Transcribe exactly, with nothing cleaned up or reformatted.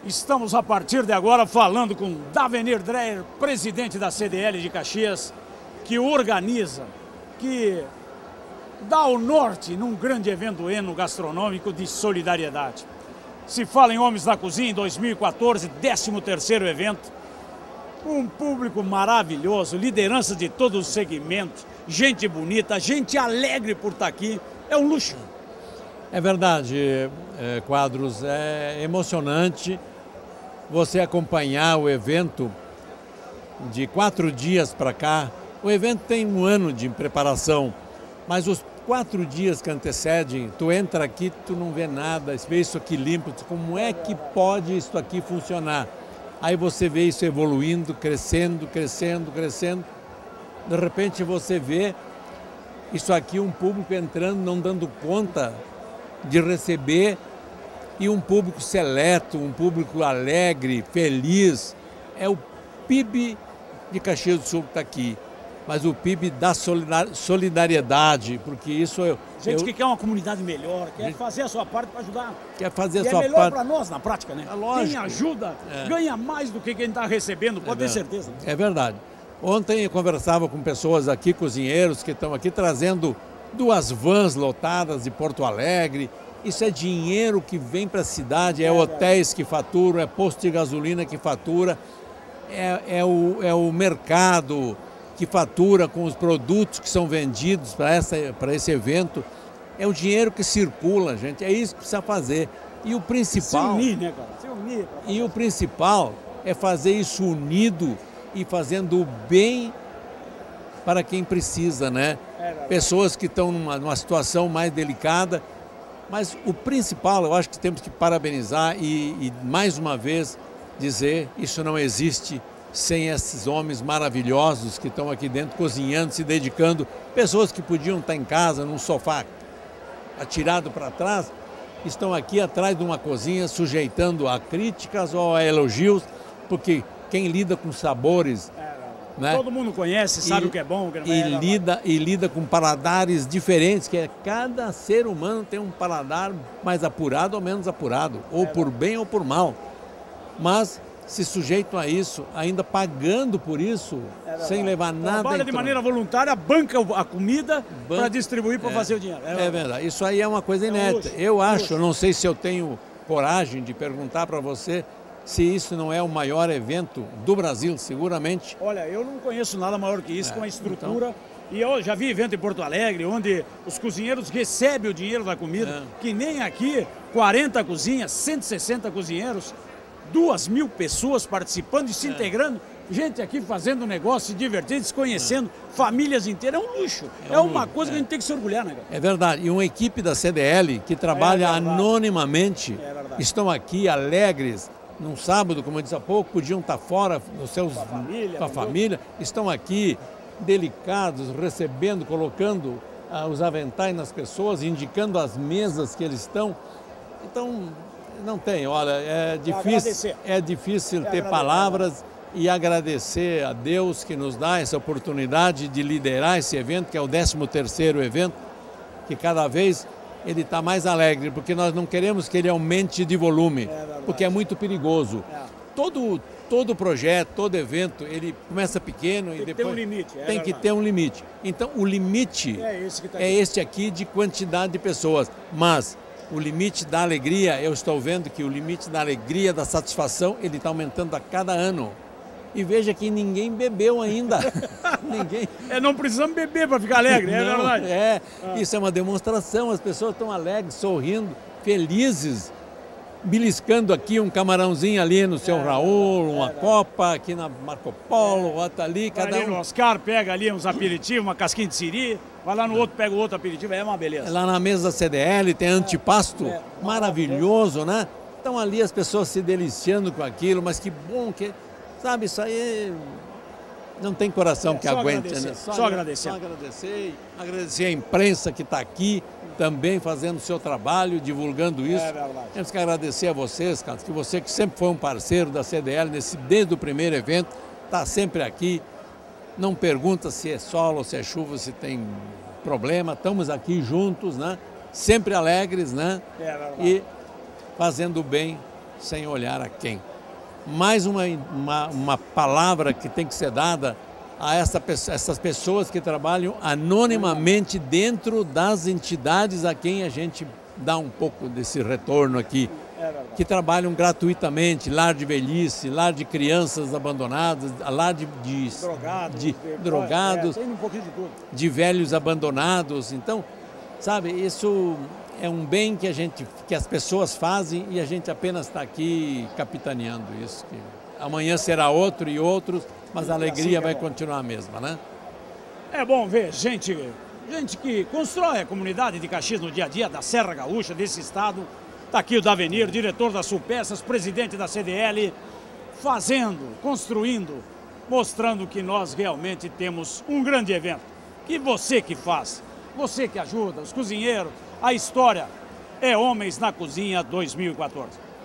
Estamos a partir de agora falando com Davenir Dreyer, presidente da C D L de Caxias, que organiza, que dá o norte num grande evento enogastronômico de solidariedade. Se fala em Homens da Cozinha em dois mil e quatorze, décimo terceiro evento. Um público maravilhoso, liderança de todos os segmentos, gente bonita, gente alegre por estar aqui. É um luxo. É verdade, é, Quadros, é emocionante você acompanhar o evento de quatro dias para cá. O evento tem um ano de preparação, mas os quatro dias que antecedem, tu entra aqui, tu não vê nada, vê isso aqui limpo, como é que pode isso aqui funcionar? Aí você vê isso evoluindo, crescendo, crescendo, crescendo. De repente você vê isso aqui, um público entrando, não dando conta de receber, e um público seleto, um público alegre, feliz. É o P I B de Caxias do Sul que está aqui, mas o P I B da solidariedade, porque isso eu... Gente eu, que quer uma comunidade melhor, quer fazer a sua parte para ajudar. Quer fazer e a sua é melhor parte. para nós na prática, né? É lógico. Quem ajuda É. ganha mais do que quem está recebendo, pode É ter certeza. É verdade. Ontem eu conversava com pessoas aqui, cozinheiros, que estão aqui trazendo duas vans lotadas de Porto Alegre. Isso é dinheiro que vem para a cidade, é, é hotéis que faturam, é posto de gasolina que fatura, é, é, o, é o mercado que fatura com os produtos que são vendidos para essa, para esse evento. É o dinheiro que circula, gente, é isso que precisa fazer. E o principal... Se unir, né, cara? Se unir. E o principal é fazer isso unido e fazendo o bem para quem precisa, né? É, Pessoas que estão numa, numa situação mais delicada. Mas o principal, eu acho que temos que parabenizar e, e mais uma vez dizer, isso não existe sem esses homens maravilhosos que estão aqui dentro cozinhando, se dedicando. Pessoas que podiam estar em casa, num sofá atirado para trás, estão aqui atrás de uma cozinha sujeitando a críticas ou a elogios, porque quem lida com sabores... Né? Todo mundo conhece, sabe e, o que é bom, o que não e é. lida E lida com paladares diferentes, que é cada ser humano tem um paladar mais apurado ou menos apurado, ou é por bem ou por mal. Mas se sujeitam a isso, ainda pagando por isso, é sem levar nada. Trabalha de maneira voluntária, banca a comida para distribuir, para é, fazer o dinheiro. É, é verdade, isso aí é uma coisa inédita. É um luxo, eu acho, luxo. Não sei se eu tenho coragem de perguntar para você, se isso não é o maior evento do Brasil, seguramente. Olha, eu não conheço nada maior que isso, é, com a estrutura. Então... E eu já vi evento em Porto Alegre, onde os cozinheiros recebem o dinheiro da comida, é. que nem aqui, quarenta cozinhas, cento e sessenta cozinheiros, duas mil pessoas participando e se é. integrando. Gente aqui fazendo negócio, se divertindo, se conhecendo, é. famílias inteiras. É um luxo. É, é um uma luxo. coisa é. que a gente tem que se orgulhar, né, cara? É verdade. E uma equipe da C D L que trabalha é anonimamente, é estão aqui alegres. Num sábado, como eu disse há pouco, podiam estar fora dos seus, com a família, com a família. Estão aqui delicados, recebendo, colocando ah, os aventais nas pessoas, indicando as mesas que eles estão. Então, não tem, olha, é difícil, é difícil ter palavras e agradecer a Deus que nos dá essa oportunidade de liderar esse evento, que é o décimo terceiro evento, que cada vez... ele está mais alegre, porque nós não queremos que ele aumente de volume, é porque é muito perigoso. É. Todo, todo projeto, todo evento, ele começa pequeno tem e depois... Tem um limite. É tem que ter um limite. Então, o limite é, esse que tá é este aqui de quantidade de pessoas. Mas o limite da alegria, eu estou vendo que o limite da alegria, da satisfação, ele está aumentando a cada ano. E veja que ninguém bebeu ainda. ninguém... É, não precisamos beber para ficar alegre, é não, verdade. É, ah. Isso é uma demonstração, as pessoas estão alegres, sorrindo, felizes, beliscando aqui um camarãozinho ali no seu é, Raul, uma é, copa aqui na Marco Polo, é. outra ali, vai cada ali um... no Oscar, pega ali uns aperitivos, uma casquinha de siri, vai lá no outro, pega o outro aperitivo, é uma beleza. Lá na mesa da C D L tem antipasto é, é. maravilhoso, né? Estão ali as pessoas se deliciando com aquilo, mas que bom que... Sabe, isso aí não tem coração é, que aguente, agradecer, né? Só, só agradecer. Só agradecer, agradecer a imprensa que está aqui também fazendo o seu trabalho, divulgando isso. É verdade. Temos que agradecer a vocês, Carlos, que você que sempre foi um parceiro da C D L nesse, desde o primeiro evento, está sempre aqui. Não pergunta se é sol ou se é chuva, se tem problema. Estamos aqui juntos, né? Sempre alegres, né? É verdade. E fazendo bem sem olhar a quem. Mais uma, uma, uma palavra que tem que ser dada a essa, essas pessoas que trabalham anonimamente dentro das entidades a quem a gente dá um pouco desse retorno aqui, que trabalham gratuitamente, lar de velhice, lar de crianças abandonadas, lar de, de drogados, de, de, drogados é, tem um pouquinho de tudo. De velhos abandonados. Então, sabe, isso é um bem que a gente, que as pessoas fazem e a gente apenas está aqui capitaneando isso. Que amanhã será outro e outros, mas a alegria vai continuar a mesma, né? É bom ver gente, gente que constrói a comunidade de Caxias no dia a dia, da Serra Gaúcha, desse estado. Está aqui o Davenir, diretor da Sulpeças, presidente da C D L, fazendo, construindo, mostrando que nós realmente temos um grande evento. Que você que faz, você que ajuda, os cozinheiros, a história é Homens na Cozinha dois mil e quatorze.